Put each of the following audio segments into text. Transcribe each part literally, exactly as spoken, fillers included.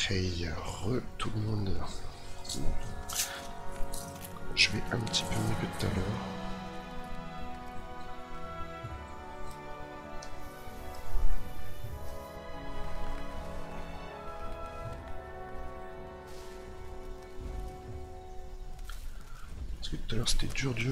Hey, re tout le monde. Je vais un petit peu mieux que tout à l'heure. Parce que tout à l'heure c'était dur dur.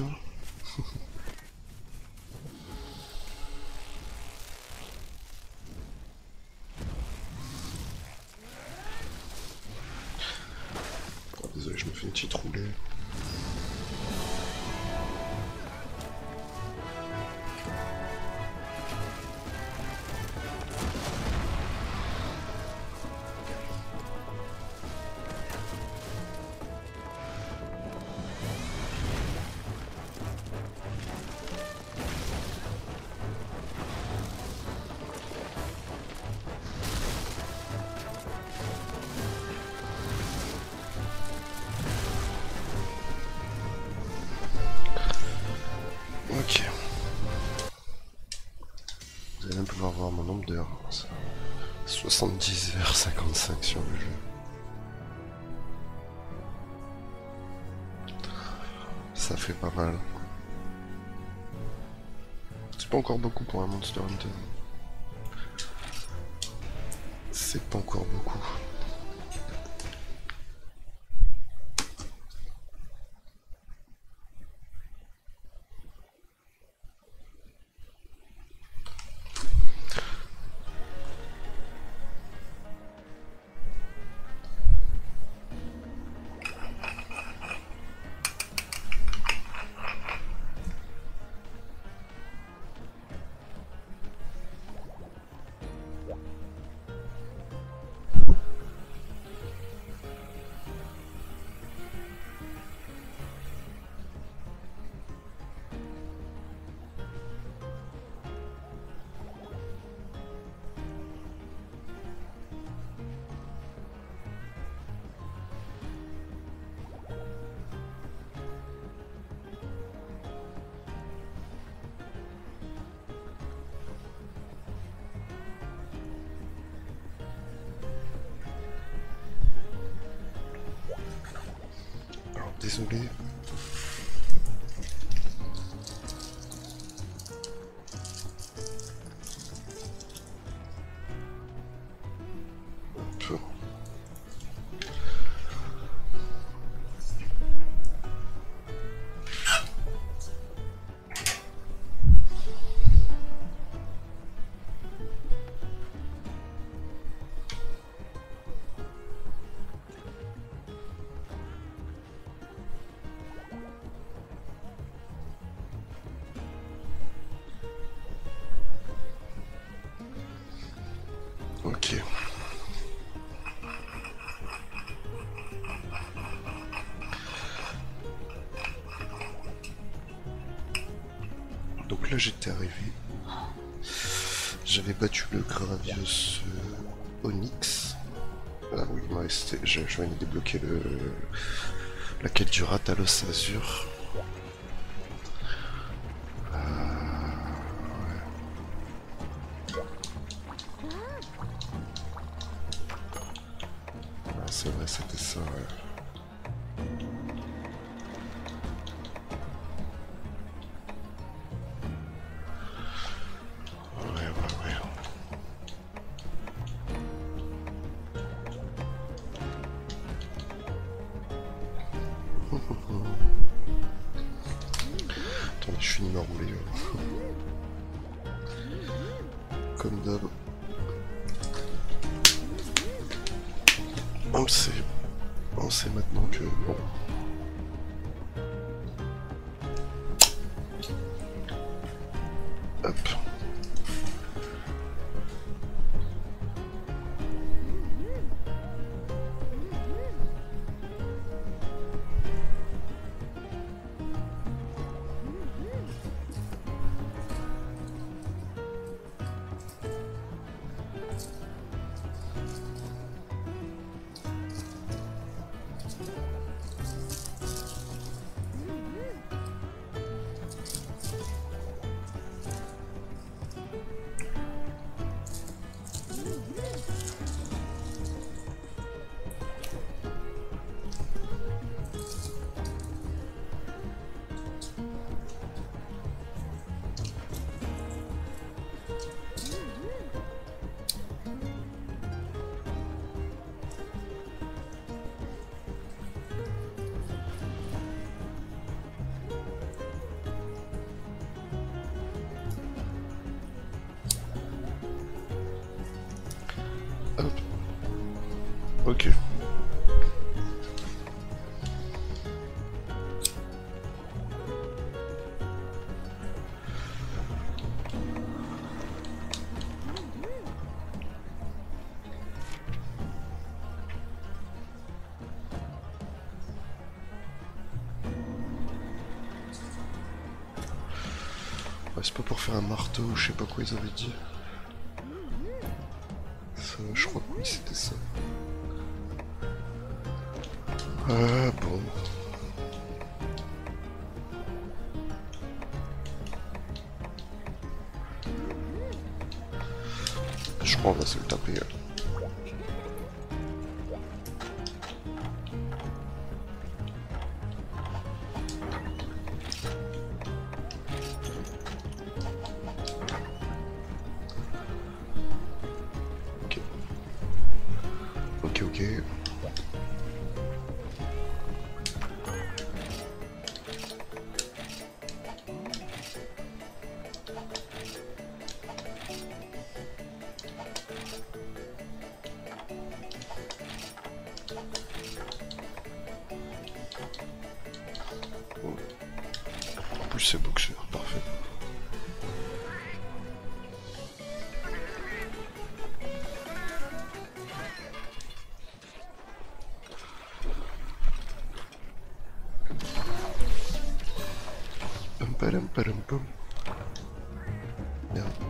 Oh, désolé, je me fais une petite roulée. Ok. Vous allez même pouvoir voir mon nombre d'heures. soixante-dix heures cinquante-cinq sur le jeu. Ça fait pas mal. C'est pas encore beaucoup pour un Monster Hunter. C'est pas encore beaucoup. Alors désolé. Un peu. Ok. Donc là j'étais arrivé. J'avais battu le Gravios euh, Onyx. Ah oui, il m'a resté. Je, je viens de débloquer le la quête du Ratalos Azur. C'est vrai, c'était ça, ouais. Ouais, ouais, ouais. Attendez, je finis ma roulée. Comme d'hab. On le sait. On sait maintenant que bon. Hop. Hop. Ok. Ouais, c'est pas pour faire un marteau, je sais pas quoi ils avaient dit. Ça, je crois que oui, c'était ça. Ah bon. Je crois qu'on va se le taper. Hein. Ok. Ok, ok. En plus c'est boxeur, parfait. Pum padam padam pum. Merde.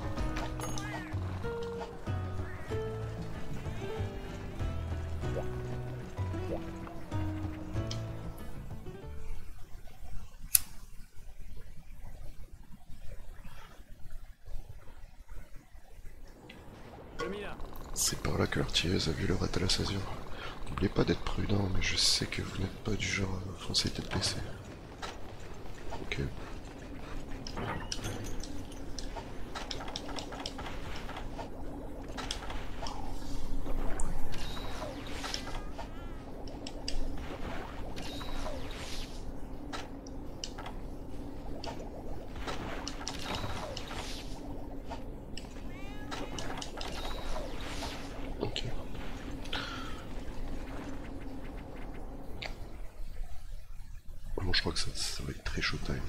C'est par là que l'artilleuse a vu le Rathalos Azur. N'oubliez pas d'être prudent, mais je sais que vous n'êtes pas du genre à foncer tête baissée. Ok. Ok. Bon, je crois que ça, ça va être très chaud time.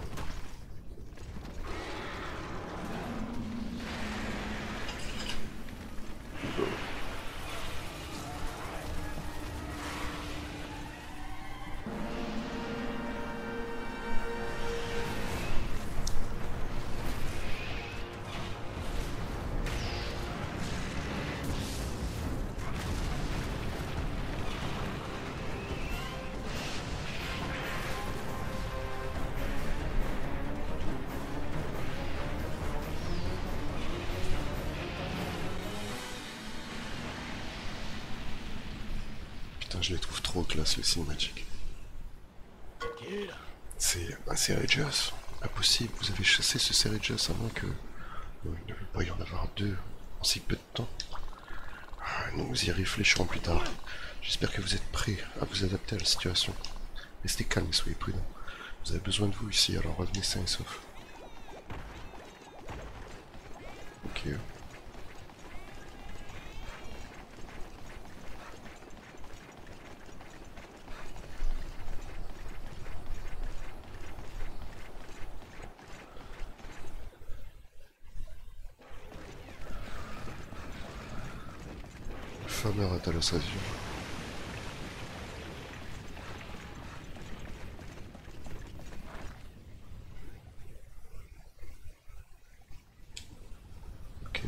Putain, je les trouve trop classe les cinématiques. C'est un Cerejos. Impossible, vous avez chassé ce Cerejos à moins que... Il ne veut pas y en avoir deux en si peu de temps. Nous y réfléchirons plus tard. J'espère que vous êtes prêts à vous adapter à la situation. Restez calme et soyez prudents. Vous avez besoin de vous ici, alors revenez sains et saufs. Ok. Fameux Rathalos Azur. Ok.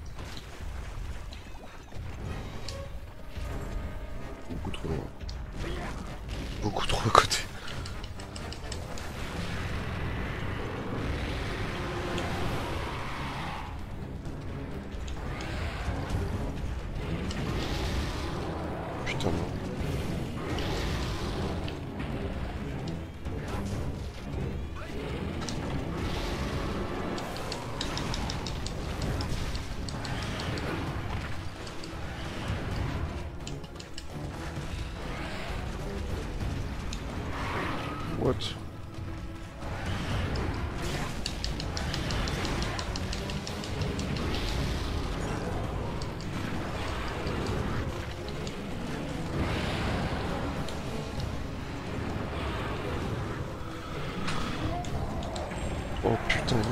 Beaucoup trop loin. Beaucoup trop à côté. Putain non. What?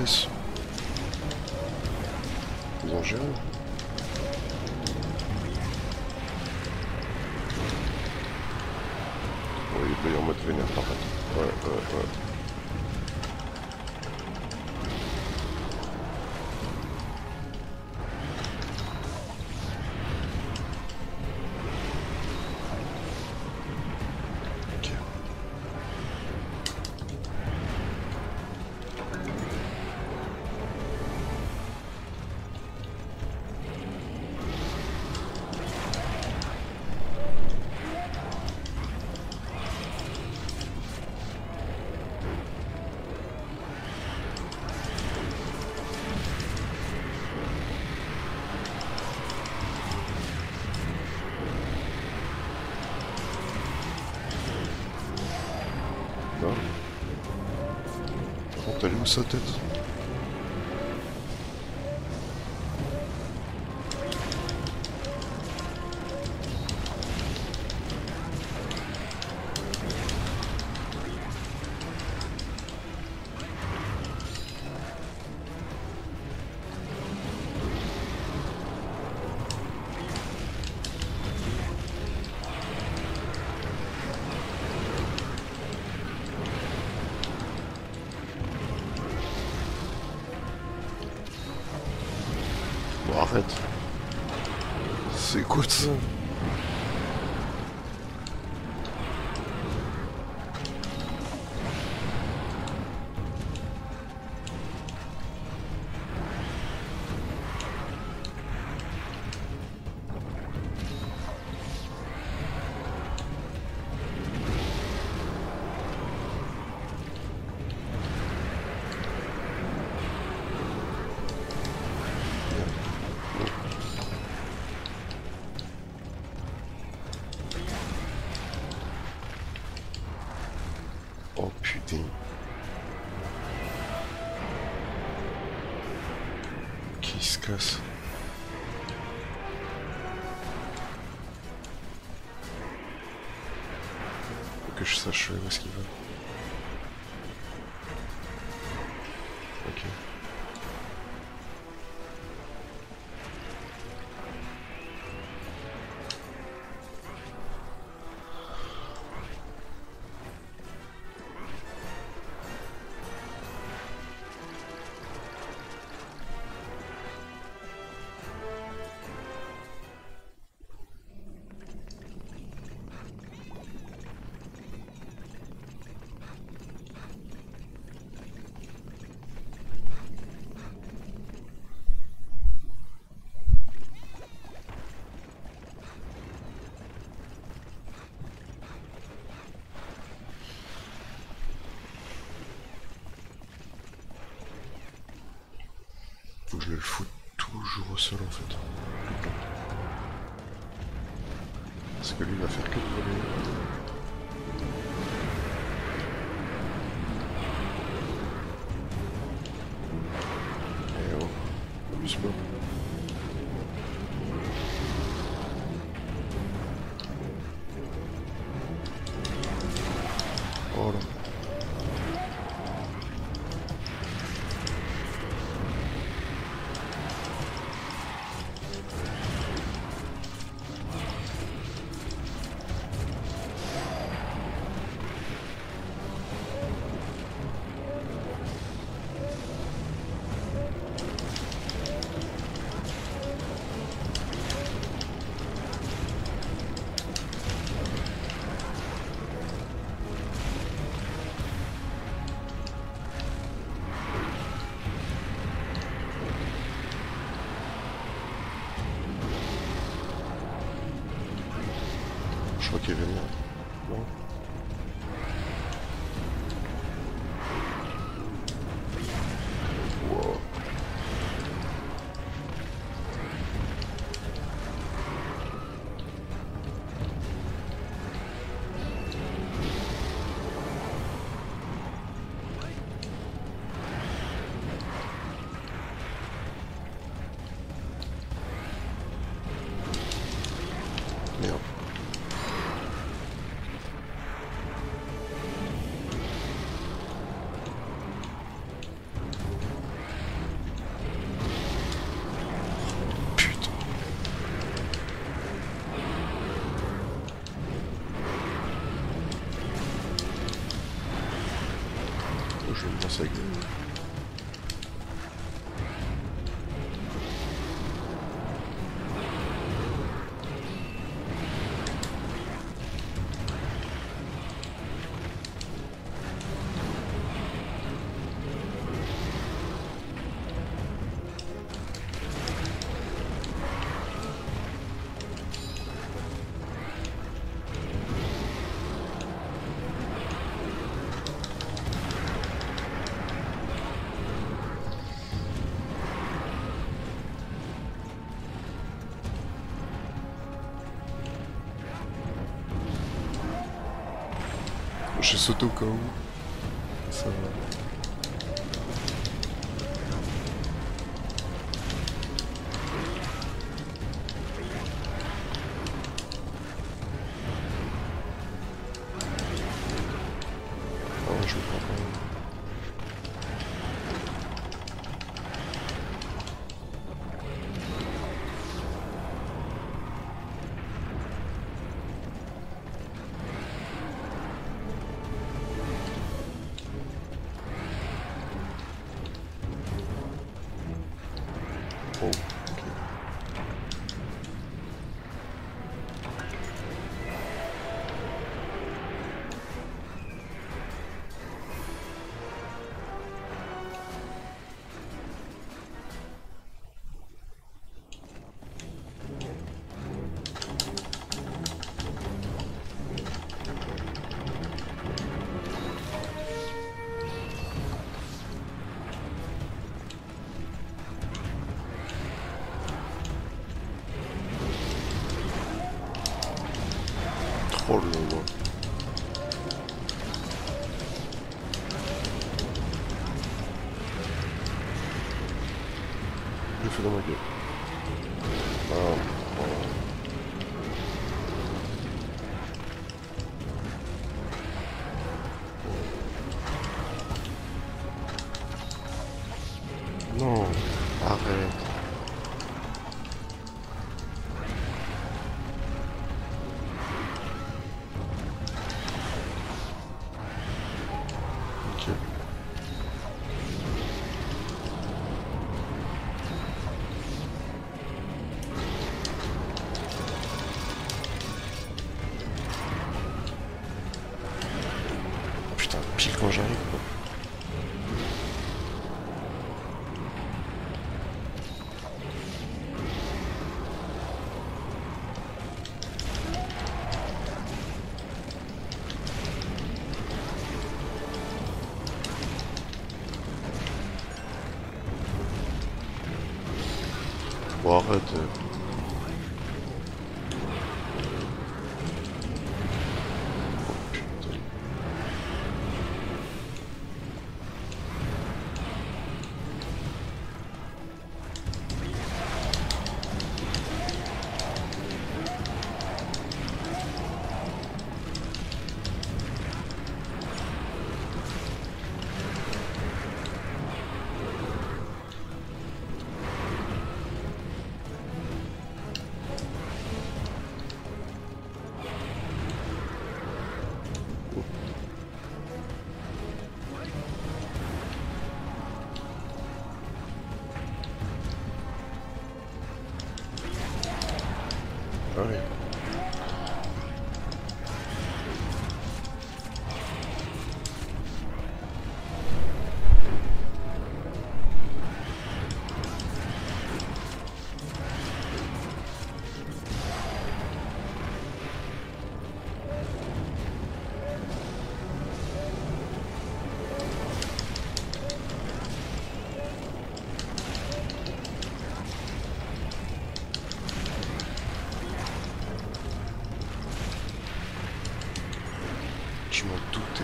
police. Ils ont géré. Oui, il est en mode vénère par contre. Ouais, ouais, ouais. Elle est où sa tête? Bon, arrête. C'est quoi ça? Oh putain. Qui se casse? Faut que je sache où est-ce qu'il va. Ok. Faut que je le foute toujours au sol en fait. Tout le temps. Parce que lui il va faire que de voler. Eh oh, abuse pas. Oh là. Je crois qu'il est venu. Non. Wow. Merde. je vais me lancer avec vous. J'ai sauté au cas où. Ça va. Oh, je le prends quand même. Oh, ok. Trop long, moi. Je le fais dans ma gueule. Ah, oh. Non, arrête. Ok. Putain, pile quand j'arrive, quoi. Bon, arrête. euh. Oh, putain. Ah oui. Je m'en doutais.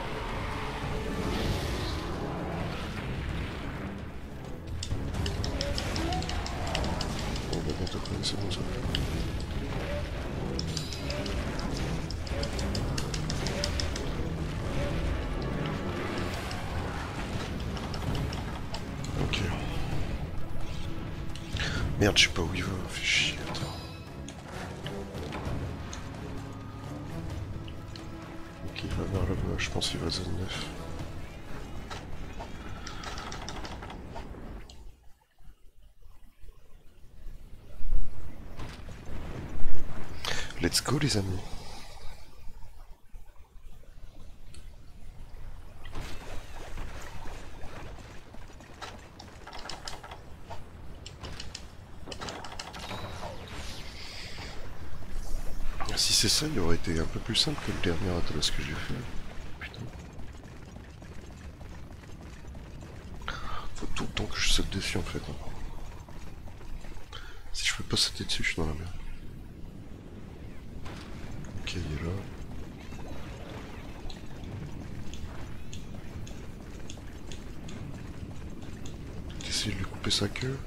On va bientôt connaître, c'est bon ça. Ok. Merde, je sais pas où il va, fais chier, attends. Ok, il va vers là-bas, je pense qu'il va zone neuf. Let's go les amis. Si c'est ça, il aurait été un peu plus simple que le dernier Atlas que j'ai fait. Putain. Faut tout le temps que je saute dessus en fait. Si je peux pas sauter dessus, je suis dans la merde. Ok, il est là. T'essayes de lui couper sa queue.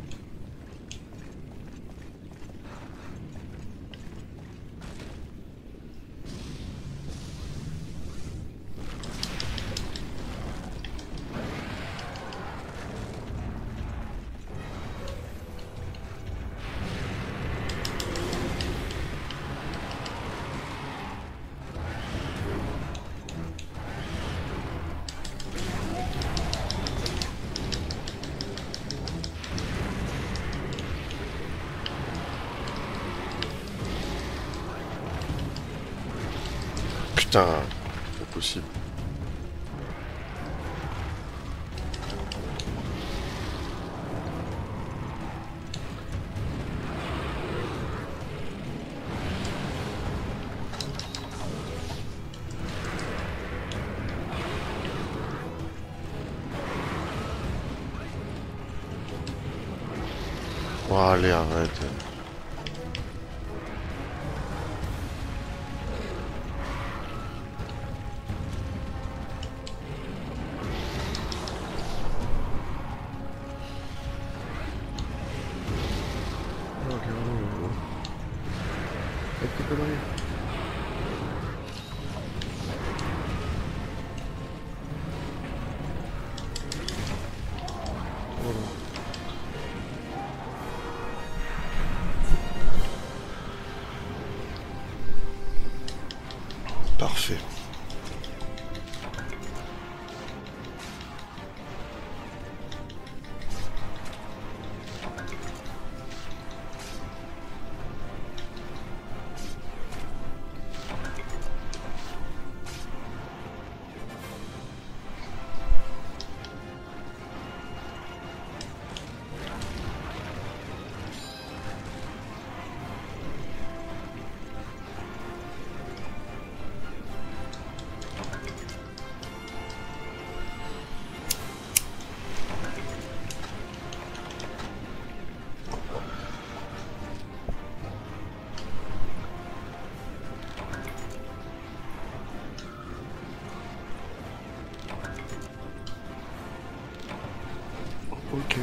Putain, c'est impossible. Oh, allez, arrête. Parfait. Ok.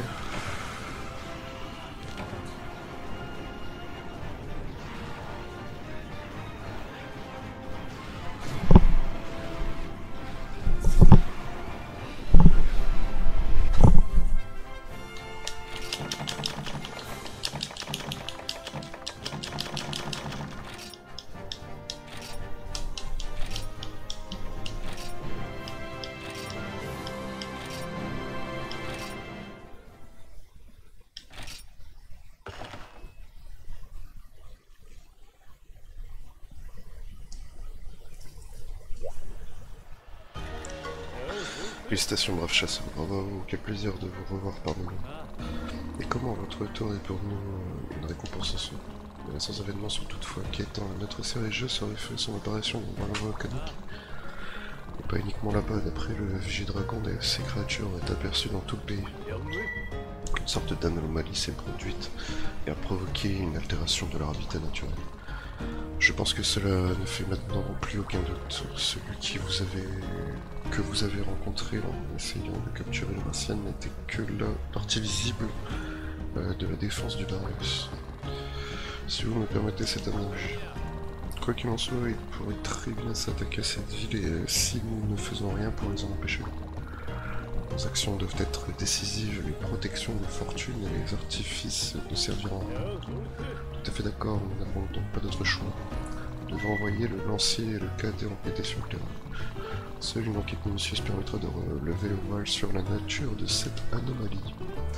Félicitations, brave chasseur, bravo, quel plaisir de vous revoir parmi nous. Et comment votre retour est pour nous euh, une récompense en soi? Les récents événements sont toutefois inquiétants. Notre série de jeux aurait fait son apparition dans l'envoi volcanique. Et pas uniquement là-bas, d'après le Vigidragon, ces créatures ont été aperçues dans tout le pays. Une sorte d'anomalie s'est produite et a provoqué une altération de leur habitat naturel. Je pense que cela ne fait maintenant plus aucun doute. Celui qui vous avez... que vous avez rencontré en essayant de capturer le martienne n'était que la partie visible euh, de la défense du Darius. Si vous me permettez cette analogie. Quoi qu'il en soit, il pourrait très bien s'attaquer à cette ville et euh, si nous ne faisons rien pour les en empêcher. Nos actions doivent être décisives, les protections de fortune et les artifices ne serviront à rien. Tout à fait d'accord, nous n'avons donc pas d'autre choix. Nous devons envoyer le lancier et le cadet enquêter sur le terrain. Seule une enquête minutieuse permettra de relever le voile sur la nature de cette anomalie.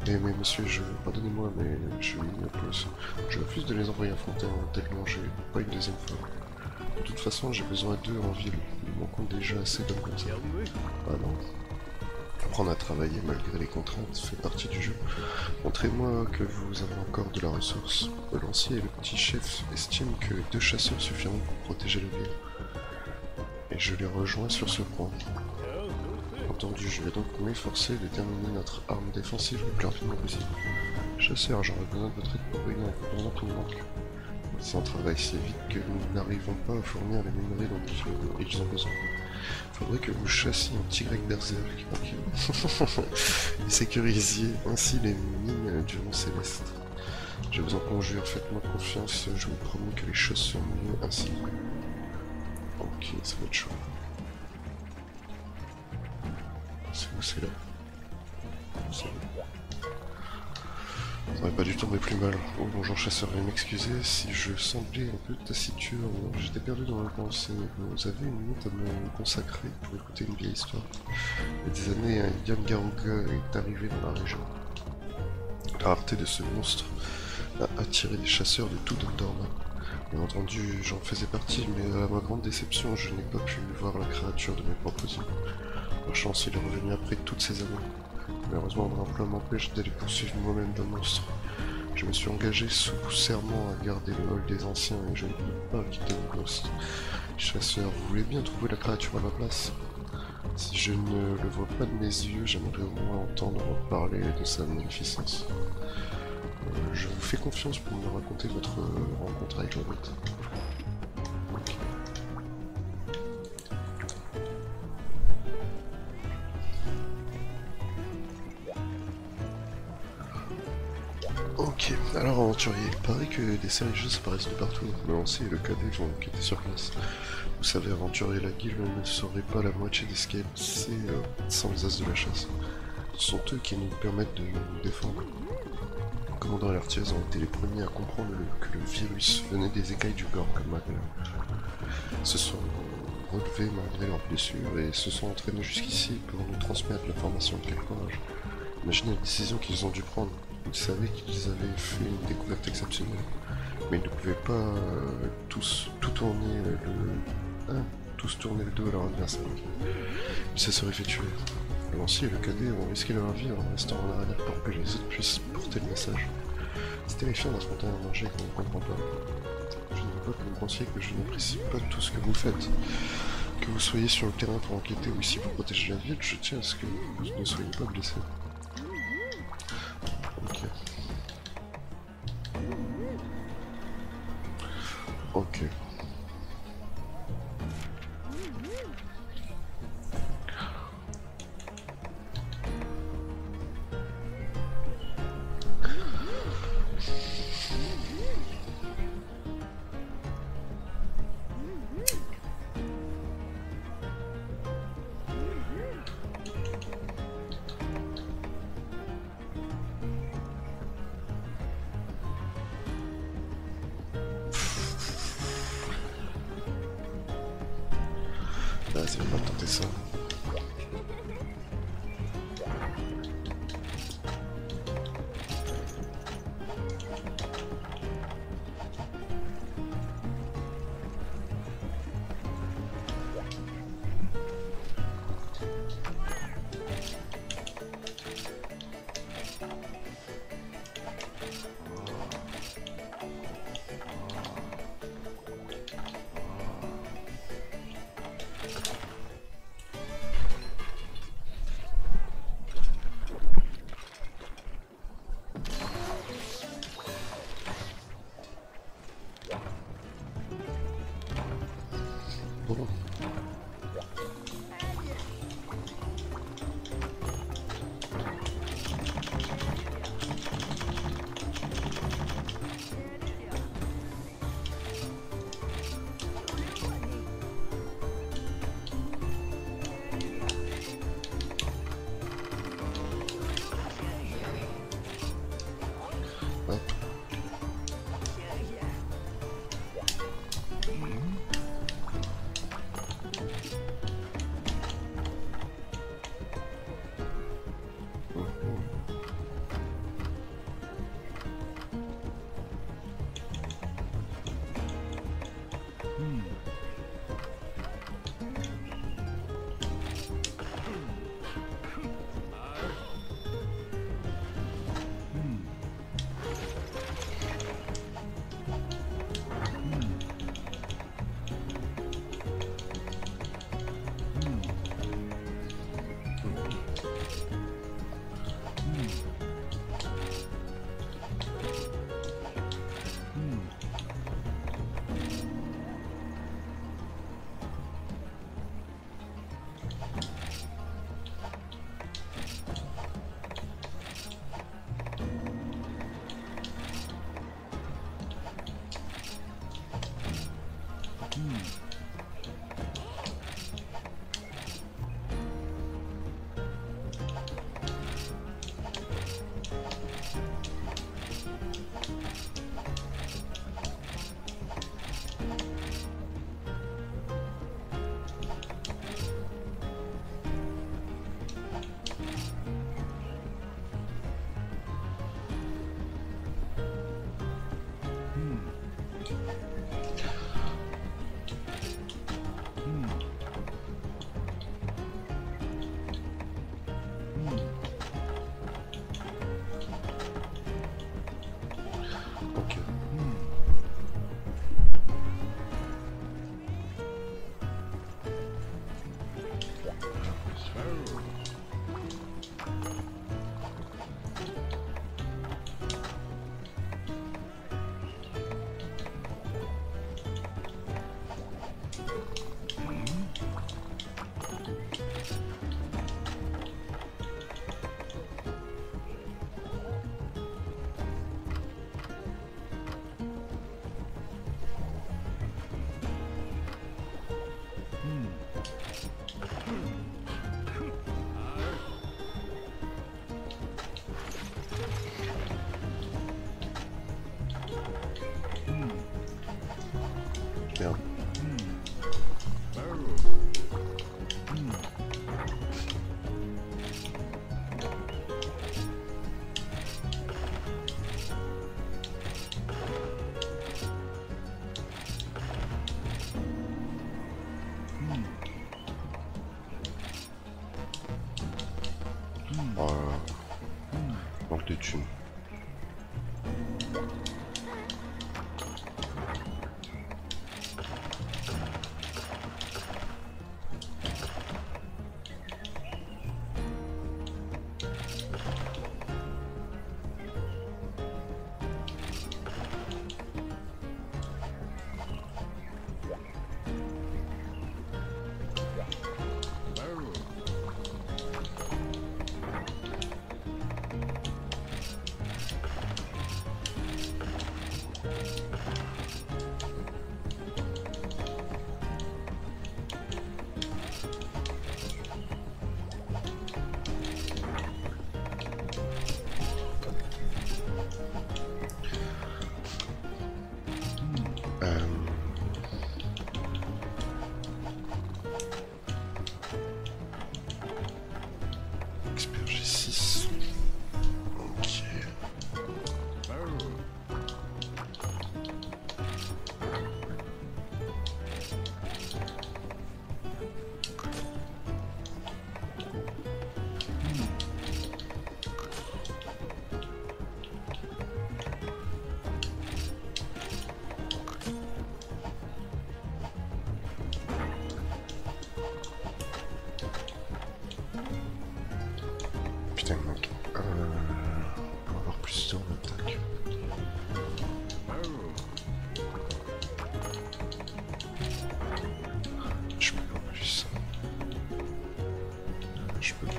Eh mais monsieur, je... pardonnez-moi, mais je... je refuse de les envoyer affronter tellement j'ai pas une deuxième fois. De toute façon, j'ai besoin d'eux en ville. Nous manquons déjà assez d'hommes comme ça. Ah non. Apprendre à travailler malgré les contraintes fait partie du jeu. Montrez-moi que vous avez encore de la ressource. Le lancier et le petit chef estiment que deux chasseurs suffiront pour protéger la ville. Et je les rejoins sur ce point. Entendu, je vais donc m'efforcer de terminer notre arme défensive le plus rapidement possible. Chasseur, j'aurai besoin de votre aide pour réunir un composant qui nous manque. Si on travaille si vite que nous n'arrivons pas à fournir les minerais dont ils ont besoin. Il faudrait que vous chassiez un petit grec berserk, ok. Et sécurisiez ainsi les mines du Mont Céleste. Je vous en conjure, faites-moi confiance, je vous promets que les choses seront mieux ainsi. Ok, ça va être chaud. C'est où c'est là? C'est là. Ça aurait pas dû tomber plus mal. Oh bonjour chasseur, veuillez m'excuser si je semblais un peu taciturne. J'étais perdu dans la pensée. Vous avez une minute à me consacrer pour écouter une vieille histoire. Il y a des années, un Yamgaruga est arrivé dans la région. La rareté de ce monstre a attiré des chasseurs de tout Dondorma. Bien entendu, j'en faisais partie, mais à ma grande déception, je n'ai pas pu voir la créature de mes propres yeux. Par chance, il est revenu après toutes ces années. Malheureusement, mon emploi m'empêche d'aller poursuivre moi-même d'un monstre. Je me suis engagé sous serment à garder le hall des anciens et je ne peux pas quitter le poste. Chasseur, vous voulez bien trouver la créature à ma place? Si je ne le vois pas de mes yeux, j'aimerais au moins entendre parler de sa magnificence. Euh, je vous fais confiance pour me raconter votre rencontre avec la bête. Ok, alors aventurier, il paraît que des séries de jeux apparaissent de partout, le lancer et le cadet vont enquêter sur place. Vous savez, aventurier, la guilde ne saurait pas la moitié des escapes, c'est euh, sans les as de la chasse. Ce sont eux qui nous permettent de nous défendre. Le commandant et l'artisan ont été les premiers à comprendre le, que le virus venait des écailles du Gorgmagla. Ils se sont relevés malgré leurs blessures et se sont entraînés jusqu'ici pour nous transmettre l'information de quel courage. Imaginez la décision qu'ils ont dû prendre. Ils savaient qu'ils avaient fait une découverte exceptionnelle, mais ils ne pouvaient pas euh, tous tout tourner le... Hein, tous tourner le dos à leur adversaire. Ils se seraient fait tuer. Le lancier et le cadet ont risqué leur vie en restant en arrière pour que les autres puissent porter le message. C'est terrifiant d'affronter un danger qu'on ne comprend pas. Je ne veux pas que vous pensiez que je n'apprécie pas tout ce que vous faites. Que vous soyez sur le terrain pour enquêter ou ici pour protéger la ville, je tiens à ce que vous ne soyez pas blessés. Ok. Ok. Là, c'est pas tenter ça. Bon. Hop. Merde. Oh là là. Manque de thunes. Expert G six. Ok. Putain, mec. Euh, pour avoir plus d'or d'attaque. Je peux pas plus. Je peux pas.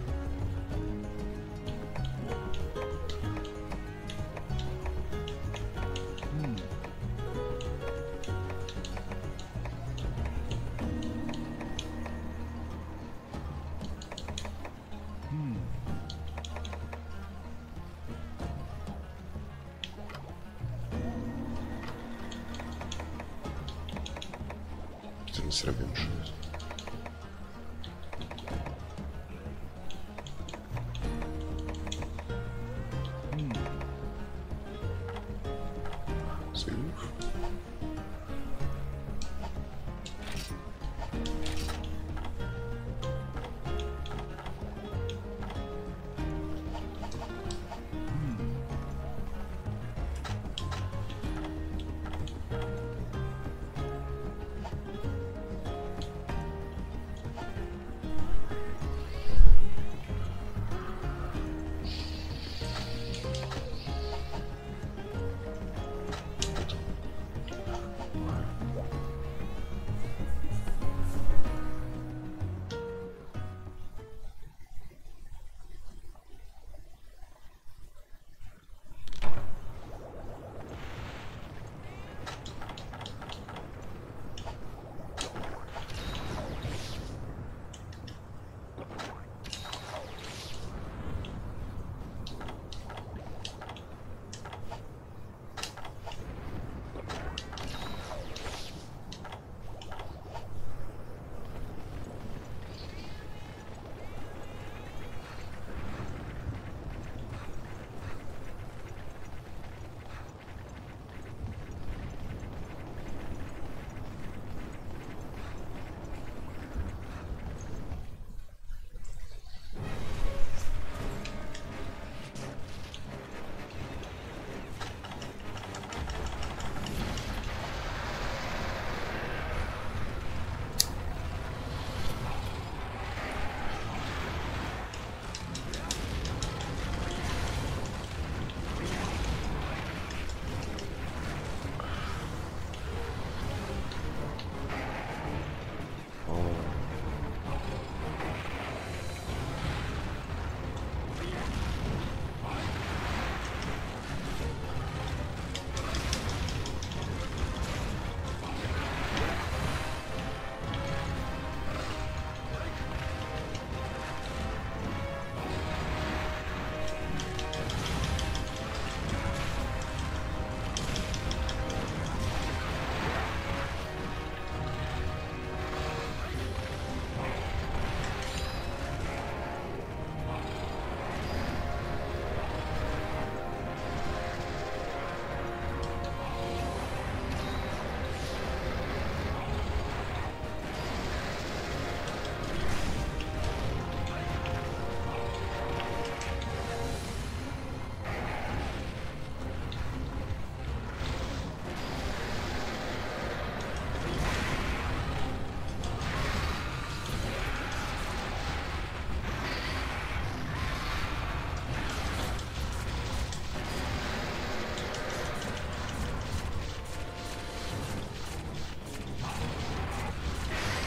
Putain, mais c'est la même chose. C'est ouf.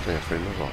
Putain, il a fallu m'avoir.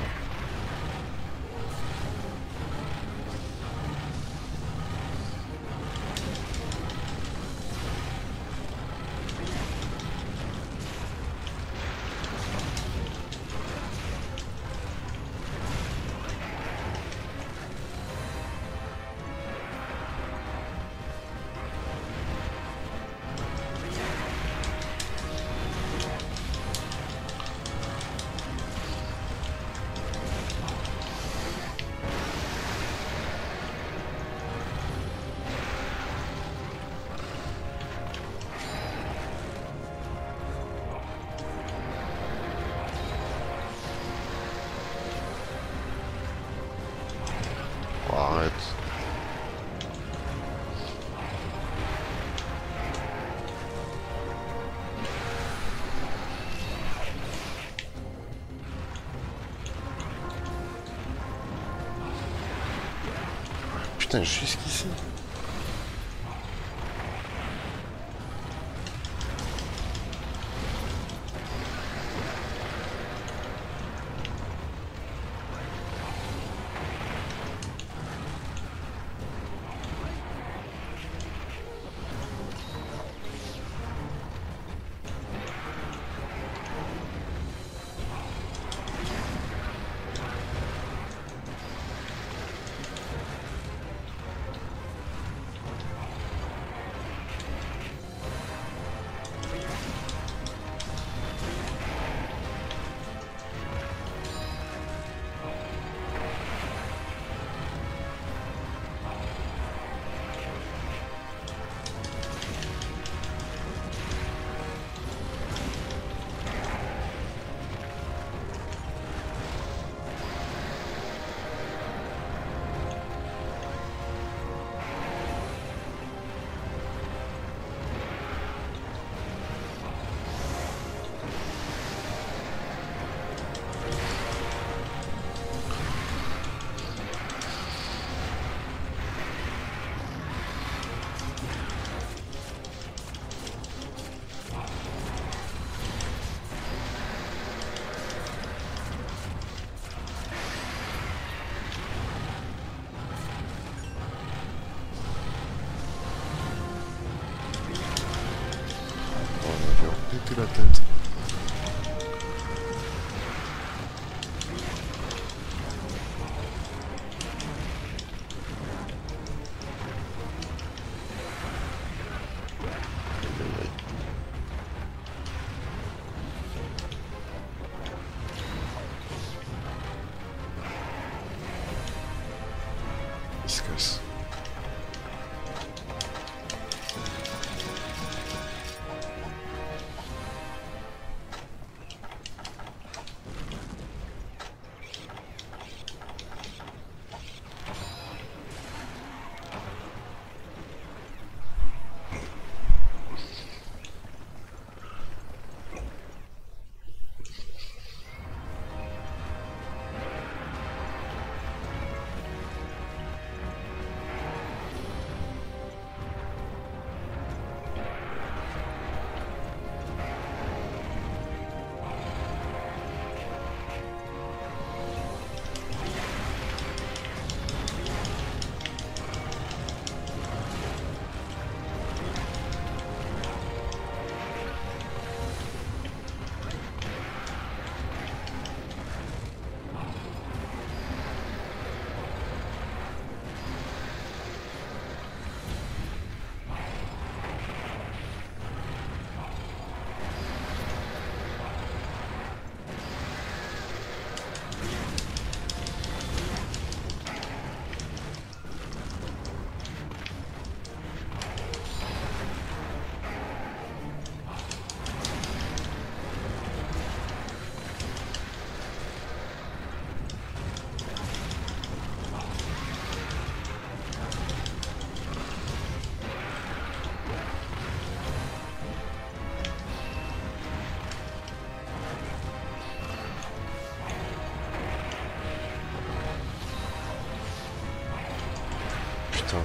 Oh, arrête. Putain, jusqu'ici. Péter la tête. Il se casse. Putain.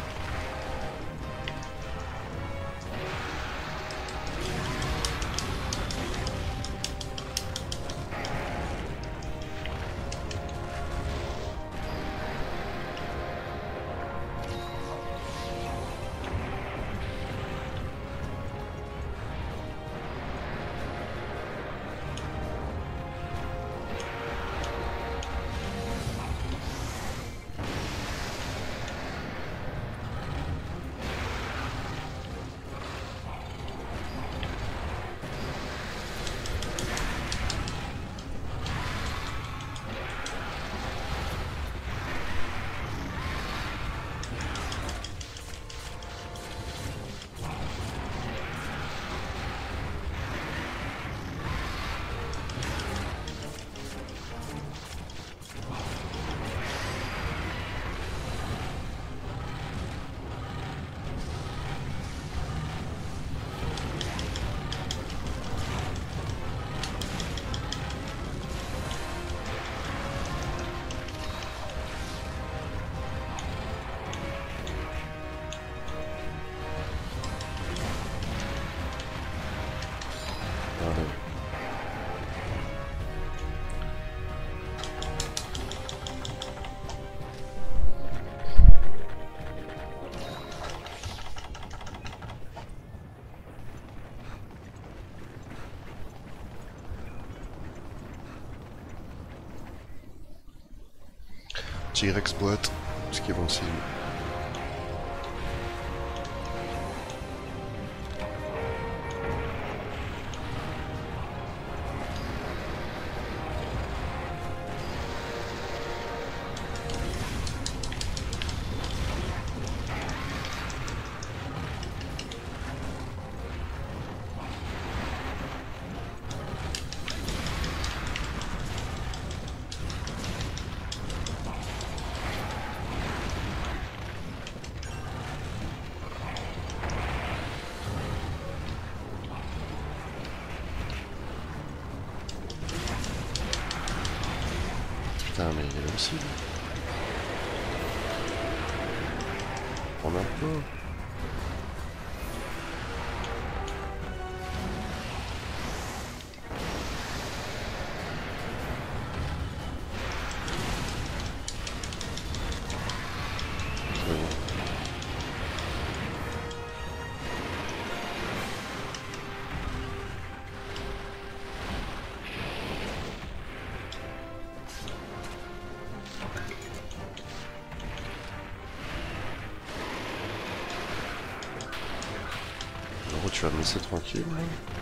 Voilà. T-Rex boîte, ce qui est bon signe. Putain, mais il est là aussi. On a pas. Tu vas me laisser tranquille là.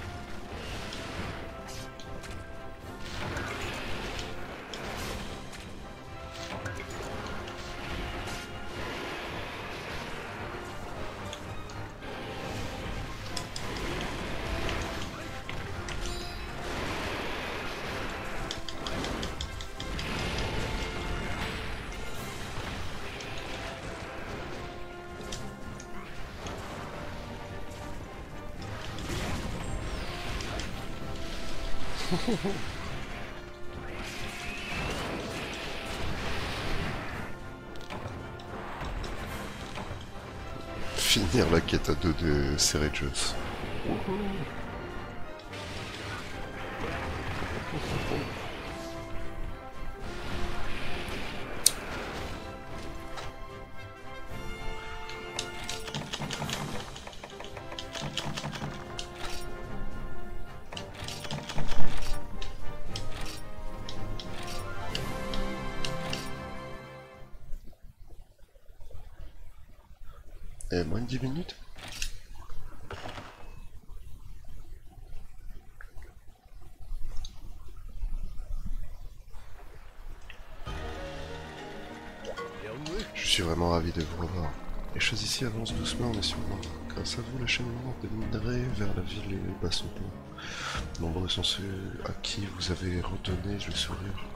Finir la quête à deux de Cerejos. Eh, moins de dix minutes. Je suis vraiment ravi de vous revoir. Les choses ici avancent doucement mais sûrement. Grâce à vous, l'acheminement des minerais vers la ville est bas son pont. Nombreux sont ceux à qui vous avez redonné le sourire.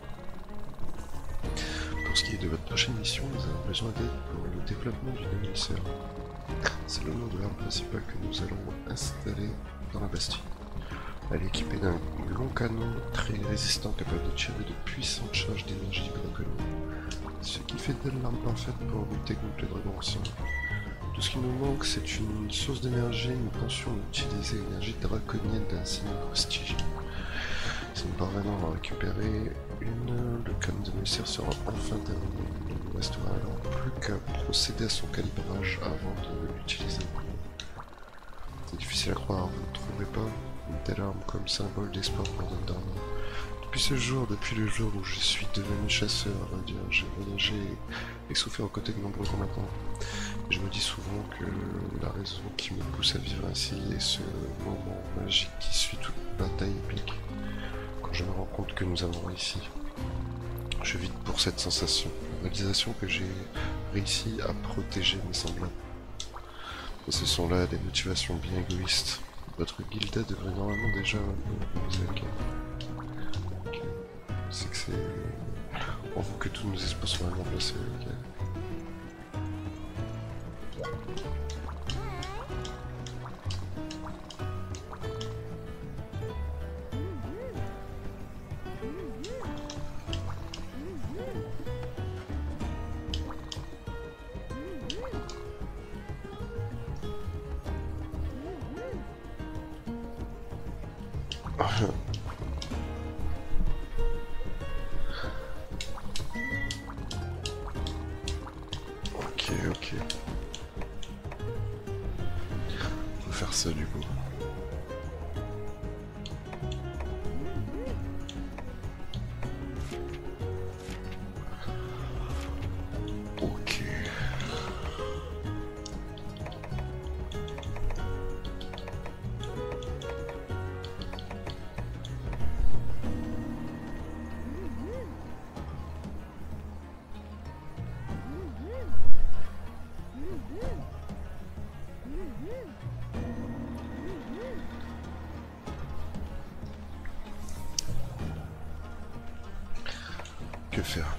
Pour ce qui est de votre prochaine mission, nous avons besoin d'aide pour le développement d'une émissaire. C'est le nom de l'arme principale que nous allons installer dans la Bastille. Elle est équipée d'un long canon très résistant capable de tirer de puissantes charges d'énergie draconienne, ce qui fait d'elle l'arme parfaite pour lutter contre les dragons anciens. Tout ce qui nous manque, c'est une source d'énergie. Nous pensions utiliser l'énergie draconienne d'un signe prestige. Si nous parvenons à récupérer une, le canon de l'émissaire sera enfin terminé. Il ne nous restera alors plus qu'à procéder à son calibrage avant de l'utiliser. C'est difficile à croire, vous ne trouverez pas une telle arme comme symbole d'espoir pour Dundalk. Depuis ce jour, depuis le jour où je suis devenu chasseur indien, j'ai voyagé et souffert aux côtés de nombreux combattants. Et je me dis souvent que la raison qui me pousse à vivre ainsi est ce moment magique qui suit toute bataille épique. Quand je me rends compte que nous avons réussi, je vis pour cette sensation, la réalisation que j'ai réussi à protéger mes semblables. Et ce sont là des motivations bien égoïstes. Votre guilda devrait normalement déjà nous aider. Okay. C'est que c'est en vous que tous nos espoirs sont vraiment placés. Okay. Ok, ok. On va faire ça du coup. Ok. Que faire?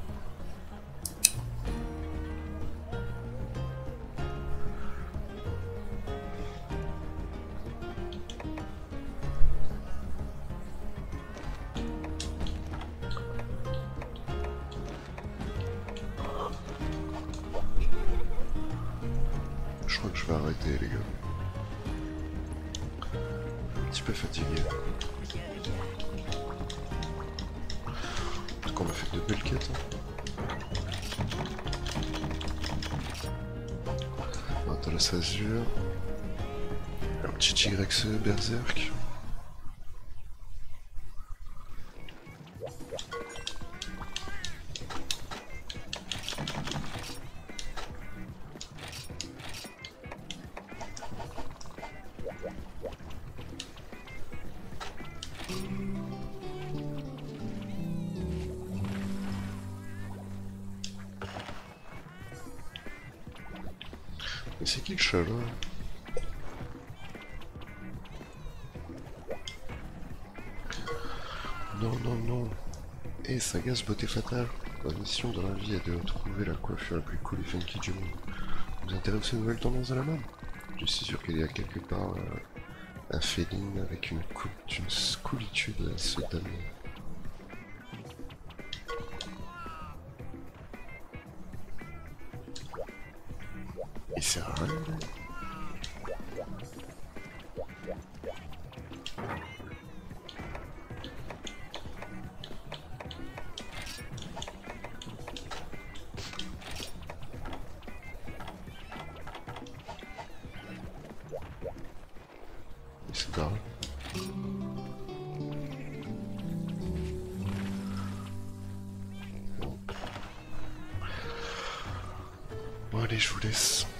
Je crois que je vais arrêter les gars. Un petit peu fatigué. Parce qu'on a fait de belles quêtes. Hein. Attends la Azure. Un petit Y X E Berserk. Mais c'est qui le chat là? Non, non, non. Et Sagas beauté fatale. La mission dans la vie est de trouver la coiffure la plus cool et funky du monde. Vous intéressez aux nouvelles tendances de la mode? Je suis sûr qu'il y a quelque part euh, un féline avec une, cou une coolitude à se damner. Il sert à rien. Il s'est barré. Bon. Bon allez, je vous laisse.